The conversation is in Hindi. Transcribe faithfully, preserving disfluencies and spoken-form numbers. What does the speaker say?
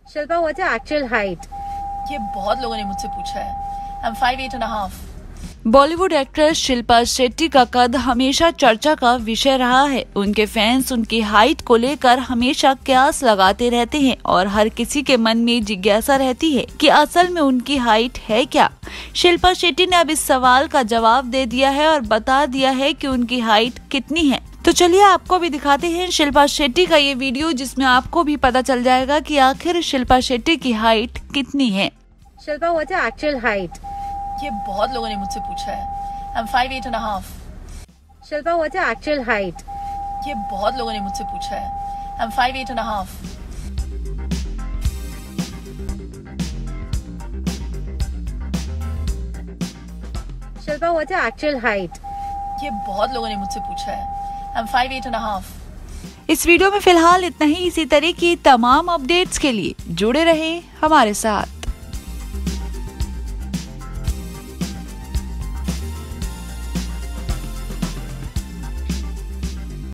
Shilpa, what's your actual height? ये बहुत लोगों ने मुझसे पूछा है। I am five eight and half. Bollywood actress Shilpa Shetty का कद हमेशा चर्चा का विषय रहा है। उनके फैंस उनकी हाइट को लेकर हमेशा कयास लगाते रहते हैं और हर किसी के मन में जिज्ञासा रहती है कि असल में उनकी हाइट है क्या। शिल्पा शेट्टी ने अब इस सवाल का जवाब दे दिया है और बता दिया है कि उनकी हाइट कितनी है। तो चलिए आपको भी दिखाते हैं शिल्पा शेट्टी का ये वीडियो, जिसमें आपको भी पता चल जाएगा कि आखिर शिल्पा शेट्टी की हाइट कितनी है। Shilpa, what's your actual height? ये बहुत लोगों ने मुझसे पूछा है। I am five eight and half. Shilpa, what's your actual height? ये बहुत लोगों ने मुझसे पूछा है। I am five eight and half. Shilpa, what's your actual height? ये बहुत लोगों ने मुझसे पूछा है। I am five eight and half. इस वीडियो में फिलहाल इतना ही। इसी तरह की तमाम अपडेट्स के लिए जुड़े रहें हमारे साथ।